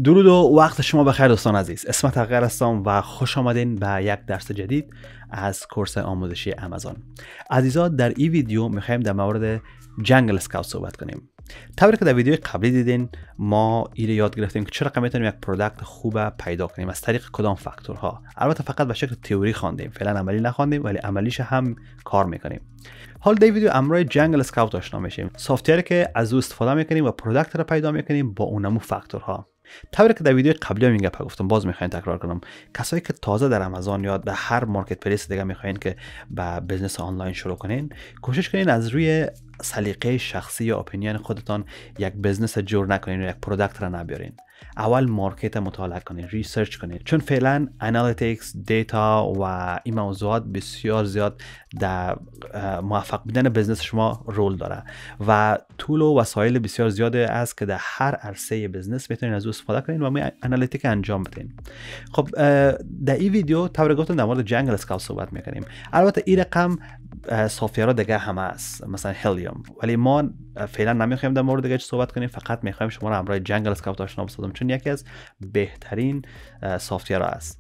درود و وقت شما بخیر دوستان عزیز. اسمت حقیر هستم و خوش آمدین به یک درس جدید از کورس آموزشی آمازون. عزیزا، در این ویدیو میخوایم در مورد جنگل اسکاوت صحبت کنیم. طوری که در ویدیو قبلی دیدین ما این یاد گرفتیم که چرا میتونیم یک پروداکت خوب پیدا کنیم، از طریق کدام فاکتورها. البته فقط به شکل تئوری خواندیم، فعلا عملی نخواندیم، ولی عملیش هم کار میکنیم. حال در ویدیو امروز جنگل اسکاوت آشنا میشیم، سافتوری که از او استفاده میکنیم و پروداکت را پیدا میکنیم با اونمو فاکتورها. طوری که در ویدیو قبلی هم این گپ گفتم، باز میخواین تکرار کنم. کسایی که تازه در آمازون یا در هر مارکت پلیس دیگه میخواین که به بزنس آنلاین شروع کنین، کوشش کنین از روی سلیقه شخصی یا اپینین خودتان یک بزنس جور نکنین و یک پروداکت را نبیارین. اول مارکت مطالعه کنین، ریسرچ کنین، چون فعلا انالیتیکس، دیتا و این موضوعات بسیار زیاد در موفق بودن بزنس شما رول داره و طول و وسایل بسیار زیاده است که در هر عرصه بزنس میتونین از او استفاده کنین و می انالیتیک انجام بدین. خب در این ویدیو طور گفتم در مورد جنگل اسکاوت صحبت میکنیم. البته این رقم سافیرها دیگه همه است، مثلا هلیوم، ولی ما فعلا نمیخوایم در مورد دیگه صحبت کنیم، فقط میخوایم شما را همراه جنگل اسکاوت آشنا بسازم، چون یکی از بهترین سافتیرها است.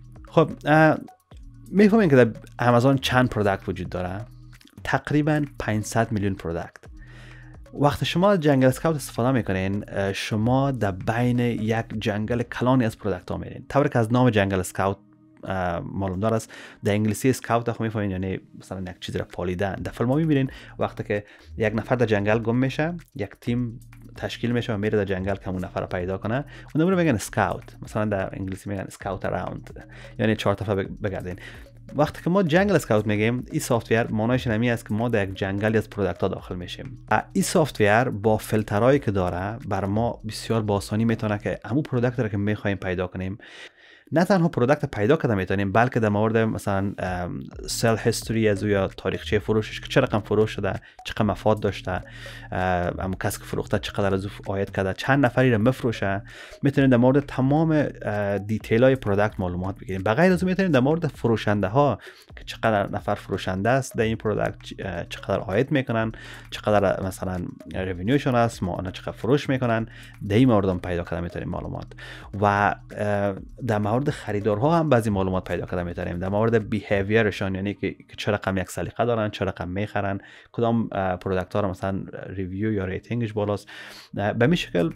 خب میفهمین که در آمازون چند پروداکت وجود داره؟ تقریبا 500 میلیون پروداکت. وقتی شما جنگل اسکاوت استفاده میکنین، شما در بین یک جنگل کلانی از پروداکت ها میرین. طوری که از نام جنگل اسکاوت معلوم دار است، در انگلیسی اسکاوت خو میفهمین یعنی مثلا یک چیز را پالیدن. در فیلم ها میبینین وقتی که یک نفر در جنگل گم میشه، یک تیم تشکیل میشه و میره در جنگل که اون نفر را پیدا کنه، اون رو میگن اسکاوت. مثلا در انگلیسی میگن اسکاوت اراوند، یعنی 4 دفعه بگردین. وقتی که ما جنگل اسکاوت میگیم، این سافتویر معنیش اینمی است که ما در یک جنگلی از پروداکت ها داخل میشیم. این سافتویر با فیلترهایی که داره بر ما بسیار با آسانی میتونه که همون پروداکت را که میخوایم پیدا کنیم، نه تنها پروداکت پیدا کرده میتونیم، بلکه در مورد مثلا سل هیستوری از یا تاریخچه فروشش که چه رقم فروش شده، چقدر مفاد داشته، اما کسی که فروخته چقدر از او عاید کرده، چند نفری را بفروشه، میتونیم در مورد تمام دیتیل های پروداکت معلومات بگیریم. بغیر از اون میتونیم در مورد فروشنده ها که چقدر نفر فروشنده است در این پروداکت، چقدر عاید میکنن، چقدر مثلا رونیوشون است، ماهانه چقدر فروش میکنن، در این مورد هم پیدا کرده میتونیم معلومات. و در مورد خریدارها هم بعضی معلومات پیدا کرده میتونیم، در مورد بیهیویرشون، یعنی که چه رقم یک سلیقه دارن، چه رقم میخرن، کدام پروداکت ها رو مثلا ریویو یا ریتینگش بالاست. به این شکل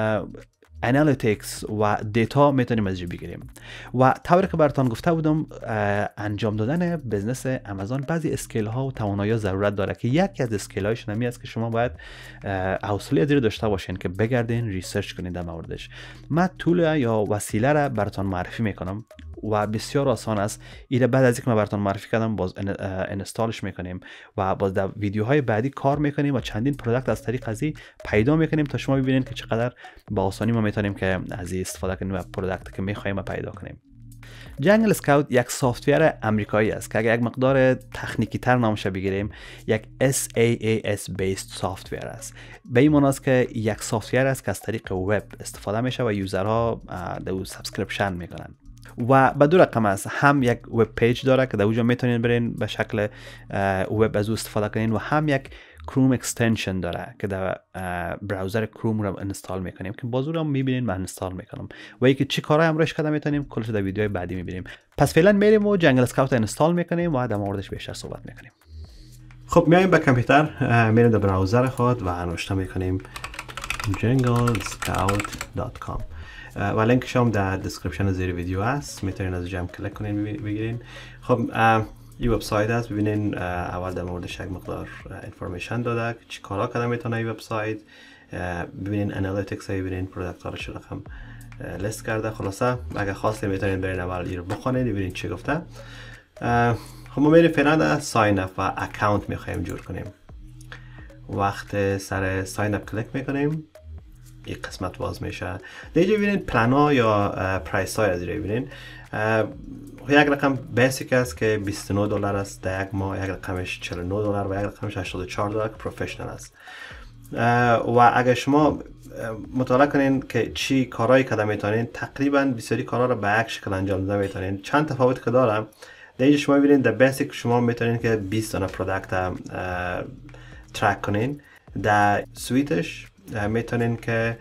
انالیتیکس و دیتا میتونیم از بگیریم. و طوری که براتون گفته بودم، انجام دادن بزنس آمازون بعضی اسکیل ها و توانایی ضرورت داره که یکی از اسکیل هایش نمی است که شما باید حوصله زیر داشته باشین که بگردین ریسرچ کنین در موردش. من طول یا وسیله را براتون معرفی میکنم و بسیار آسان است. این بعد از اینکه من براتون معرفی کردم باز انستالش میکنیم و باز در ویدیوهای بعدی کار میکنیم و چندین پروداکت از طریق ازی پیدا میکنیم تا شما ببینید که چقدر با آسانی ما میتونیم که از این استفاده کنیم و پروداکت که میخوایم پیدا کنیم. جنگل اسکاوت یک سافتویر امریکایی است که اگر یک مقدار تکنیکی تر نامش بگیریم، یک SaaS based سافتویر است. به این معنی است که یک سافتویر است که از طریق وب استفاده میشه و یوزرها در او سابسکریپشن میکنن. و به دو رقم است، هم یک وب پیج داره که در اونجا میتونین برین به شکل وب از او استفاده کنین، و هم یک کروم اکستنشن داره که در براوزر کروم رو انستال میکنیم که بازو رو میبینین من انستال میکنم و یکی چی کارهای امروز کرده میتونیم کلش در ویدیوهای بعدی میبینیم. پس فعلا میریم و جنگل اسکاوت انستال میکنیم و در موردش بیشتر صحبت میکنیم. خب میایم به کامپیوتر، میریم در براوزر خود و نوشته میکنیم junglescout.com و لینکش هم در دسکریپشن زیر ویدیو است، میتونین از جمع کلیک کنین بگیرین. خب این وبسایت است، ببینین اول در موردش یک مقدار انفورمیشن داده که چی کارا کرده میتونه این وبسایت. ببینین انالیتیکس ها، ببینین پروداکت ها رو چه رقم لیست کرده. خلاصه اگه خواستین میتونین برین اول این رو بخونین ببینین چی گفته. خب ما میریم فعلا در ساین اپ و اکانت میخوایم جور کنیم. وقت سر ساین اپ کلیک میکنیم، یک قسمت باز میشه. دیگه ببینید پلان ها یا پرایس های از این ببینید. یک رقم بیسیک است که $29 است در یک ماه، یک رقمش $49 و یک رقمش $84 که پروفشنال است. و اگر شما مطالعه کنین که چی کارهایی که میتونین، تقریبا بسیاری کارها رو به یک شکل انجام داده میتونین. چند تفاوت که داره در اینجا شما ببینید در بیسیک شما میتونین که 20 تا پروداکت ترک کنین. در سویتش میتونین که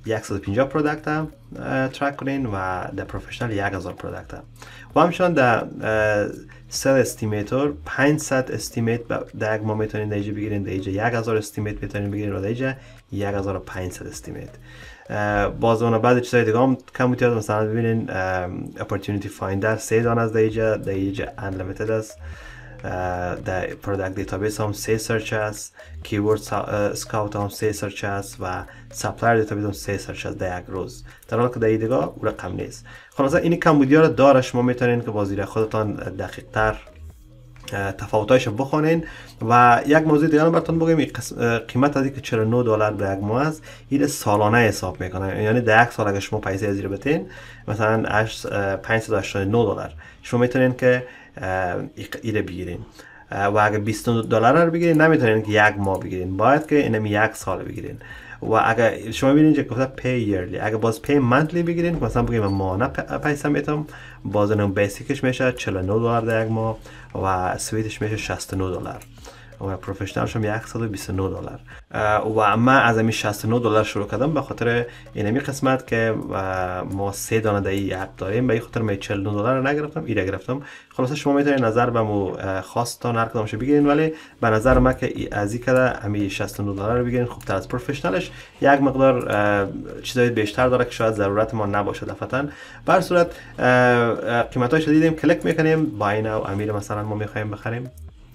150 پروداکت ترک کنین و در پروفشنال 1000 پروداکت و همچنان در سل استیمیتور 500 استیمیت در یک ماه میتونین در اینجا بگیرین، در اینجا 1000 استیمیت میتونین بگیرین و در اینجا 1500 استیمیت. باز اون بعد چیزای دیگه هم کم میتونید مثلا ببینین opportunity finder 3 دانه از در اینجا unlimited است. در پروداکت دیتابیس هم 3 سرچ است، کیورد سکاوت هم 3 سرچ است و سپلایر دیتابیس هم 3 سرچ است در یک روز، در حالی که در این دیگه او رقم نیست. خلاصه این کمبودی ها رو داره، شما میتونین که با زیر خودتان دقیق تر تفاوتایش بخونین. و یک موضوع دیگه رو براتون بگم، قیمت از اینکه $49 در یک ماه است، این سالانه حساب میکنه، یعنی در یک سال اگه شما پیسه از زیر بتین مثلا $589 شما میتونین که ایره بگیرین و اگه $20 رو بگیرین نمیتونین که یک ماه بگیرین، باید که اینم یک سال بگیرین. و اگه شما ببینید که گفته پی ایرلی، اگه باز پی منتلی بگیرین مثلا بگیم ماهانه پیسه میتم، باز اون بیسیکش میشه $49 در یک ماه و سویتش میشه $69 و پروفشنالش هم $129 و من از همین $69 شروع کردم به خاطر اینمی قسمت که ما 3 دانه در این اپ داریم، به این خاطر من $49 رو نگرفتم، ایره گرفتم. خلاصه شما میتونید نظر به مو خواستان هر کدامش بگیرین، ولی به نظر من که از این کده همین $69 رو بگیرین خوبتر از پروفشنالش. یک مقدار چیزای بیشتر داره که شاید ضرورت ما نباشه دفعتاً. به هر صورت قیمتاش دیدیم، کلیک میکنیم بای ناو امیر مثلا ما میخوایم بخریم.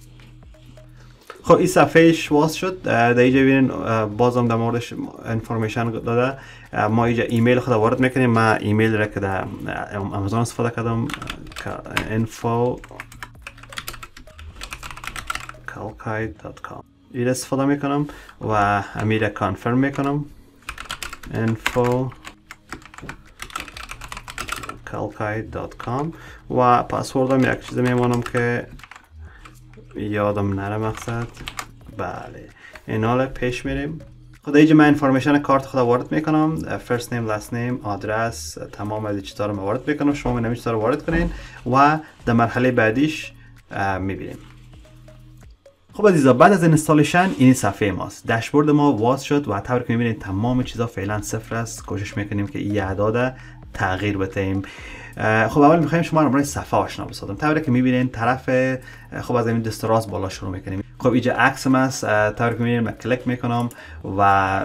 خب این صفحهش واس شد، در اینجا ببینین بازم در موردش انفورمیشن داده. ما اینجا ایمیل خود وارد میکنیم، من ایمیل را که در آمازون استفاده کردم info@kalkai.com این استفاده میکنم و امیر کانفرم میکنم info@kalkai.com و پسوردم یک چیز میمانم که یادم نره مقصد. بله این حالا پیش میریم. خود اینجا من انفورمیشن کارت خود وارد میکنم، فرست نیم، لاست نیم، آدرس، تمام از چیزا رو وارد میکنم. شما این چیزا رو وارد کنین و در مرحله بعدیش میبینیم. خب عزیزا بعد از اینستالیشن این صفحه ماست، داشبورد ما واز شد و طوری که میبینید تمام چیزا فعلا صفر است. کوشش میکنیم که این اعداد تغییر بدیم. خب اول میخوایم شما رو برای صفحه آشنا بسازم. طوری که میبینین طرف خب از این دست راست بالا شروع میکنیم. خب اینجا عکسم است، طوری که میبینین من کلیک میکنم و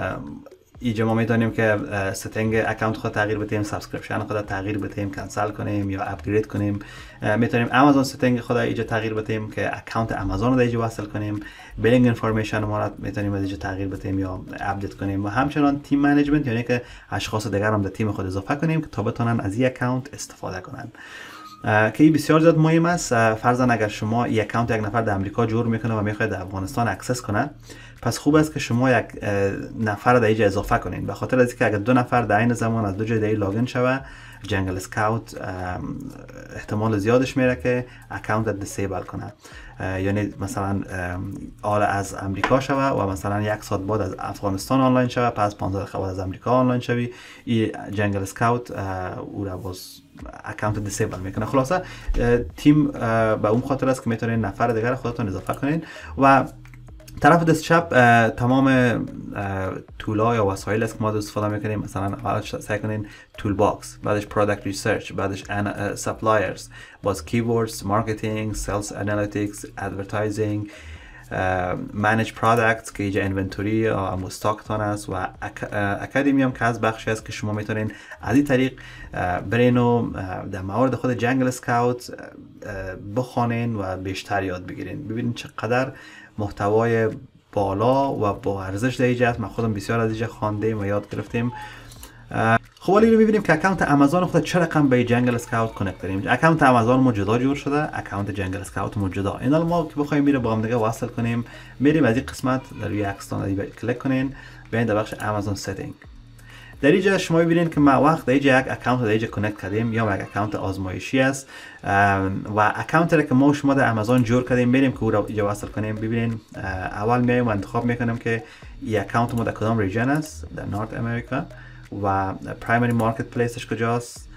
اینجا ما میتونیم که ستینگ اکانت خود تغییر بدیم، سابسکریپشن خود تغییر بدیم، کنسل کنیم یا اپگرید کنیم. میتونیم آمازون ستینگ خود اینجا تغییر بدیم که اکانت آمازون رو اینجا وصل کنیم. بیلینگ انفورمیشن ما رو میتونیم از اینجا تغییر بدیم یا اپدیت کنیم و همچنان تیم منیجمنت، یعنی که اشخاص دیگر هم در تیم خود اضافه کنیم که تا بتونن از این اکانت استفاده کنن. که این بسیار زیاد مهم است. فرضاً اگر شما این اکانت یک نفر در امریکا جور میکنه و میخواد در افغانستان اکسس کنه، پس خوب است که شما یک نفر در اینجا اضافه کنین، به خاطر از اینکه اگر 2 نفر در این زمان از 2 جای دیگه لاگین شوه، جنگل اسکاوت احتمال زیادش میره که اکانت دیسیبل کنه، یعنی مثلا آل از امریکا شوه و مثلا 1 ساعت بعد از افغانستان آنلاین شوه، پس 15 دقیقه بعد از امریکا آنلاین شوی، این جنگل اسکاوت او را باز اکانت دیسیبل میکنه. خلاصه تیم به اون خاطر است که میتونین نفر دیگر خودتون اضافه کنین. و طرف دست چپ تمام طول‌ها یا وسایل است که ما استفاده میکنیم. مثلا اولش سعی کنین تول باکس، بعدش پروداکت ریسرچ، بعدش سپلایرز، باز کیوردز، مارکتینگ، سلز انالیتیکس، ادورتایزینگ، منیج پروداکتس که اینجا انونتوری یا استاکتان است و اکادمی هم که از بخشی است که شما میتونین از این طریق برین و در مورد خود جنگل اسکاوت بخوانین و بیشتر یاد بگیرین. ببینین چقدر محتوای بالا و با ارزش در اینجا است. من خودم بسیار از اینجا خواندیم و یاد گرفتیم. خب ولی می‌بینیم که اکانت آمازون خود چه رقم به جنگل اسکاوت کانکت داریم. اکانت آمازون ما جدا جور شده، اکانت جنگل اسکاوت ما جدا. اینا ما که بخوایم میره با هم دیگه وصل کنیم، میریم از این قسمت در روی اکستان کلیک کنین، بیاین در بخش آمازون ستینگ. در اینجا شما ببینید که ما وقت اینجا یک اکانت در اینجا کانکت کردیم یا یک اکانت آزمایشی است و اکانت را که ما شما در آمازون جور کردیم میریم که او را اینجا وصل کنیم. ببینید اول میایم و انتخاب میکنیم که این اکانت ما در کدام ریجن است، در نورت امریکا و پرایمری مارکت پلیسش کجاست،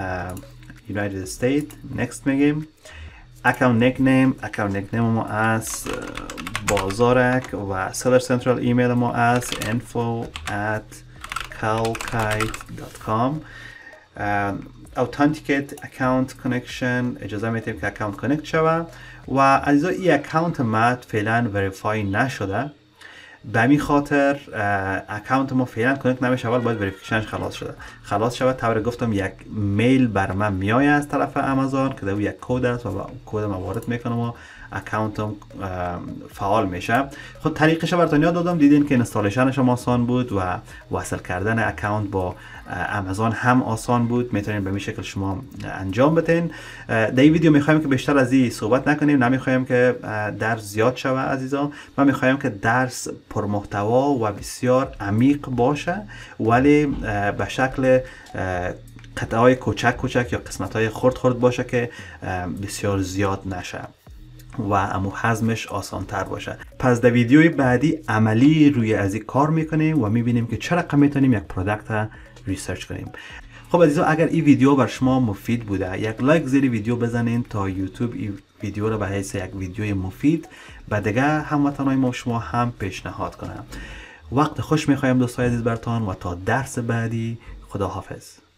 یونایتد استیت. نکست میگیم. اکانت نیک نیم ما از بازارک و سلر سنترال ایمیل ما از info@ calkite.com. authenticate account connection اجازه میتیم که اکانت کانکت شود و عزیزا این اکانت ما فعلا وریفای نشده، به همین خاطر اکانت ما فعلا کانکت نمیشه، اول باید وریفیکیشنش خلاص شود. طور گفتم یک میل بر من میایه از طرف آمازون که در یک کد است و کد ما وارد میکنم و اکانتم فعال میشه. خود طریقش براتون یاد دادم، دیدین که اینستالیشنش هم آسان بود و وصل کردن اکانت با آمازون هم آسان بود. میتونین به این شکل شما انجام بدین. در این ویدیو میخوایم که بیشتر از این صحبت نکنیم، نمیخوایم که درس زیاد شوه عزیزان. ما میخوایم که درس پرمحتوا و بسیار عمیق باشه، ولی به شکل قطعه های کوچک یا قسمت های خرد باشه که بسیار زیاد نشه و امو هضمش آسان تر باشه. پس در ویدیوی بعدی عملی روی از این کار میکنیم و میبینیم که چه رقم میتونیم یک پروداکت ریسرچ کنیم. خب عزیزان، اگر این ویدیو بر شما مفید بوده یک لایک زیر ویدیو بزنین تا یوتیوب این ویدیو رو به حیث یک ویدیوی مفید به دیگه هموطنای ما شما هم پیشنهاد کنم. وقت خوش میخوایم دوستای عزیز برتان و تا درس بعدی، خدا حافظ.